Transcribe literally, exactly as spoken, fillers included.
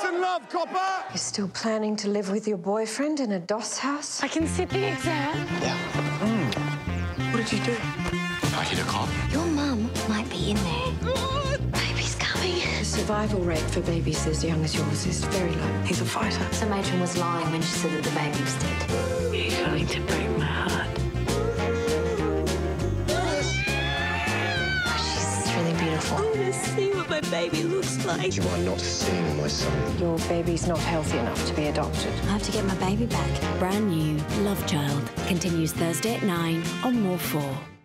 and love, copper! You're still planning to live with your boyfriend in a doss house? I can sit the exam. Yeah. Mm. What did you do? I hit a cop. Your mum might be in there. Baby's coming. The survival rate for babies as young as yours is very low. He's a fighter. So Matron was lying when she said that the baby was dead. You're going to break my heart. She's really beautiful. I want to see what my baby looks like. You are not seeing my son. Your baby's not healthy enough to be adopted. I have to get my baby back. Brand new Love Child continues Thursday at nine on More four.